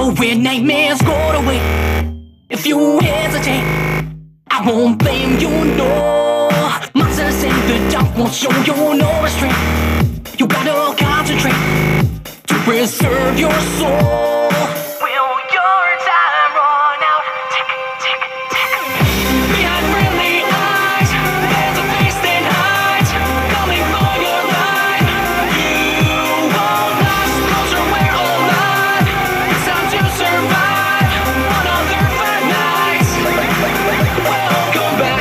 when nightmares go away. If you hesitate, I won't blame you, no. Monsters in the dark won't show you no restraint. You gotta concentrate to preserve your soul. Will your time run out? Tick, tick, tick. Behind friendly eyes, there's a face that hides, coming for your life. You won't last, closer we're alive. It's time to survive another 5 nights. Welcome back.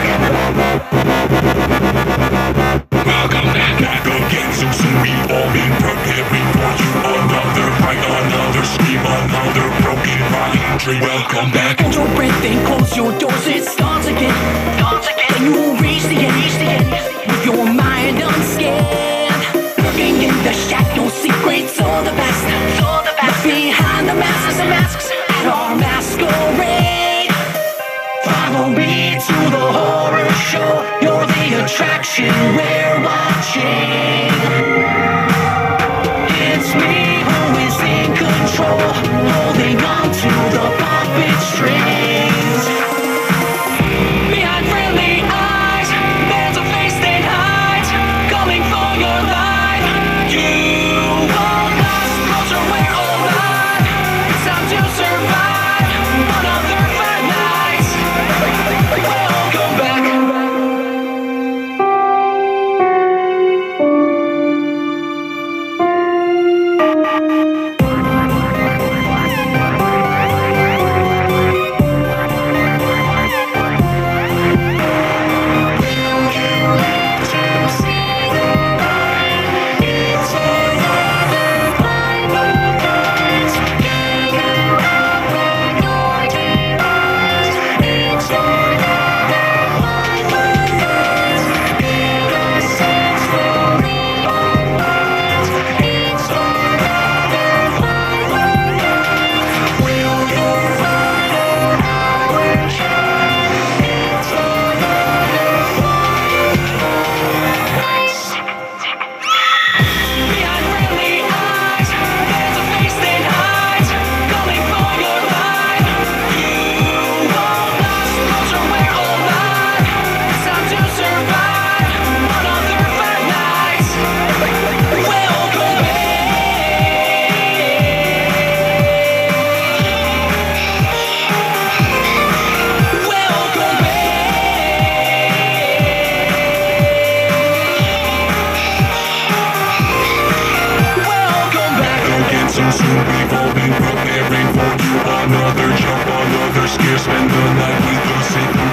Welcome back again. So soon we've all been preparing for you. Another fight, another scream, another broken mind dream. Welcome back. Hold your breath and close your doors. It starts again. Then you reach the end. With your mind unscared, lurking in the shadows, secrets of the past. Look behind the masks at our masquerade. Follow me to the horror show. You're the attraction we're watching. It's me who is in control, holding on to the puppet strings. Behind friendly eyes, there's a face that hides, coming for your life. You won't last, closer we're alive. It's time to survive another 5 nights. Welcome back. So soon we've all been preparing for you. Another jump, another scare. Spend the night with us.